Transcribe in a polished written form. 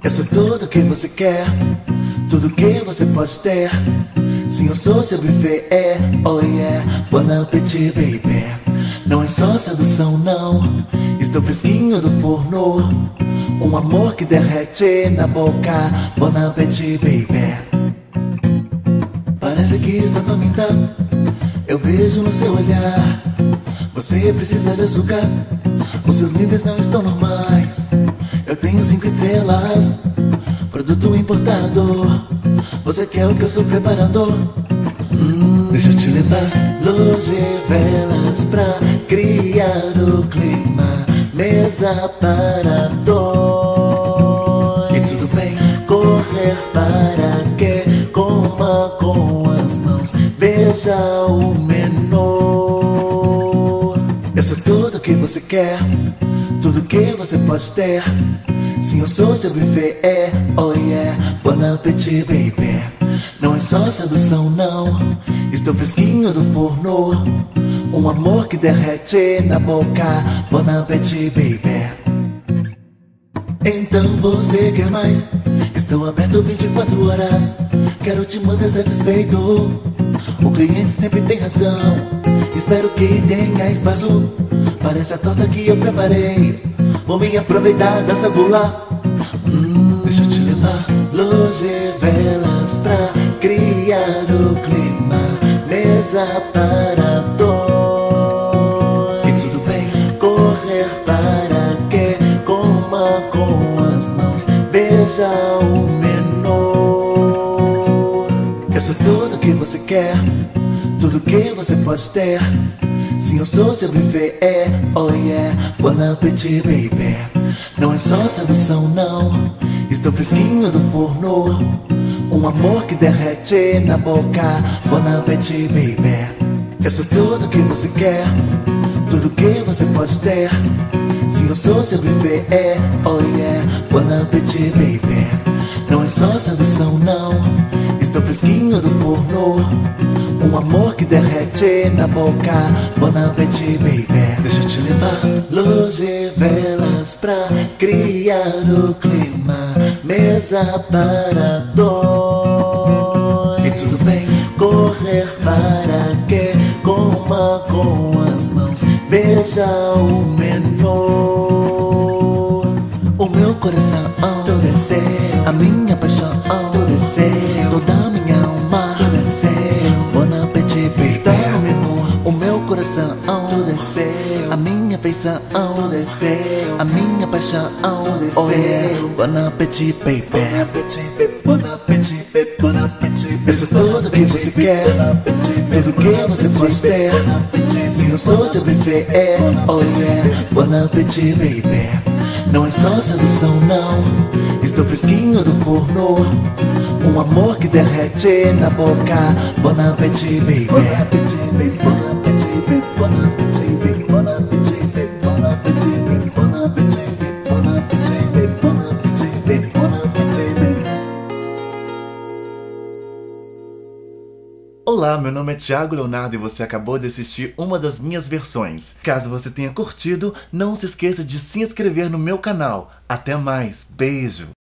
Eu sou tudo que você quer, tudo que você pode ter. Sim, eu sou seu buffet, oh yeah. Bon appétit, baby. Não é só sedução, não. Estou fresquinho do forno, um amor que derrete na boca. Bon appétit, baby. Parece que está faminta, eu vejo no seu olhar. Você precisa de açúcar, os seus níveis não estão normais. Eu tenho 5 estrelas, produto importado. Você quer o que eu estou preparando? Deixa eu te levar. Luz e velas pra criar o clima, mesa para dois. E tudo bem, correr para que coma com as mãos, veja o menu. Eu sou tudo que você quer, tudo que você pode ter. Sim, eu sou seu buffet, oh yeah. Bon appétit, baby. Não é só sedução, não. Estou fresquinho do forno, um amor que derrete na boca. Bon appétit, baby. Então você quer mais? Estou aberto 24 horas. Quero te manter satisfeito. O cliente sempre tem razão. Espero que tenha espaço para essa torta que eu preparei. Vou me aproveitar dessa bula. Deixa eu te levar. Luz e velas pra criar o clima, mesa para dois. E tudo bem, correr para que coma com as mãos, veja o menu. Eu sou tudo que você quer, tudo que você pode ter. Sim, eu sou seu buffet, oh yeah. Bon appétit, baby. Não é só sedução, não. Estou fresquinho do forno, um amor que derrete na boca. Bon appétit, baby. Eu sou tudo que você quer, tudo que você pode ter. Sim, eu sou seu buffet, oh yeah. Bon appétit, baby. Não é só sedução, não. Estou fresquinho do forno, um amor que derrete na boca. Bon appétit, baby. Deixa eu te levar. Luz e velas pra criar o clima, mesa para dois. E tudo bem, correr para que coma com as mãos, veja o menu. O meu coração, todo é seu. A minha paixão, todo é seu. Toda a minha alma, todo é seu. Bon appétit, baby. Está no menu. O meu coração, tudo é seu. A minha feição, tudo é seu. A minha paixão, tudo é seu. Yeah. Bon appétit, baby. Bon appétit, baby. Bon appétit, baby. Bon appétit, baby. Eu sou tudo que você quer, tudo que você pode ter. Sim, eu sou seu buffet, oh yeah. Bon appétit, baby. Não é só sedução, não. Estou fresquinho do forno, um amor que derrete na boca. Bon appétit, baby. Bon appétit, baby. Bon appétit, baby. Bon appétit, baby. Bon appétit, baby. Bon appétit, baby. Bon appétit, baby. Bon appétit, baby. Bon appétit, baby. Bon appétit, baby. Olá, meu nome é Thiago Leonardo e você acabou de assistir uma das minhas versões. Caso você tenha curtido, não se esqueça de se inscrever no meu canal. Até mais, beijo!